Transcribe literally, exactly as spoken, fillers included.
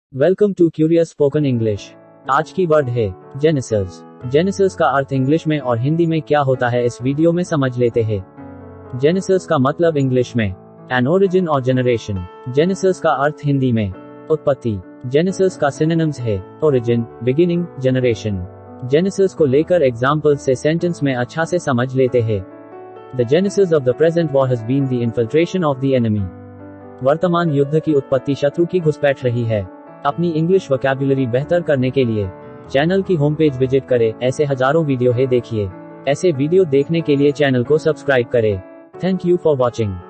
Welcome to curious spoken English. आज की word है जेनेसिस। जेनेसिस का अर्थ इंग्लिश में और हिंदी में क्या होता है इस वीडियो में समझ लेते हैं। जेनेसिस का मतलब इंग्लिश में एन ओरिजिन और जनरेशन। जेनेसिस का अर्थ हिंदी में उत्पत्ति। जेनेसिस का सिनोनिम्स है ओरिजिन, बिगिनिंग, जनरेशन। जेनेसिस को लेकर एग्जाम्पल से सेंटेंस में अच्छा से समझ लेते हैं। The genesis of the present war has been the infiltration of the enemy. वर्तमान युद्ध की उत्पत्ति शत्रु की घुसपैठ रही है। अपनी इंग्लिश वोकैब्युलरी बेहतर करने के लिए चैनल की होम पेज विजिट करें। ऐसे हजारों वीडियो है देखिए। ऐसे वीडियो देखने के लिए चैनल को सब्सक्राइब करें। Thank you for watching.